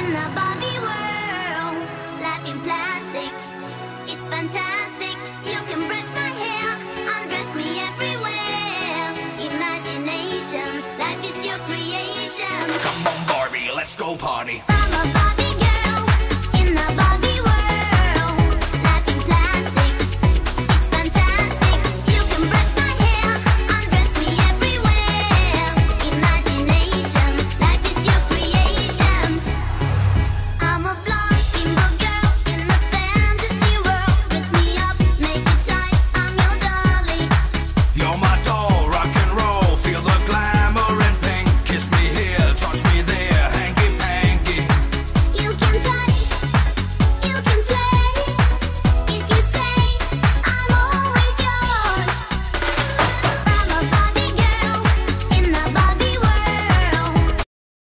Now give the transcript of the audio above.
In a Barbie world, life in plastic, it's fantastic. You can brush my hair, undress me everywhere. Imagination, life is your creation. Come on, Barbie, let's go party.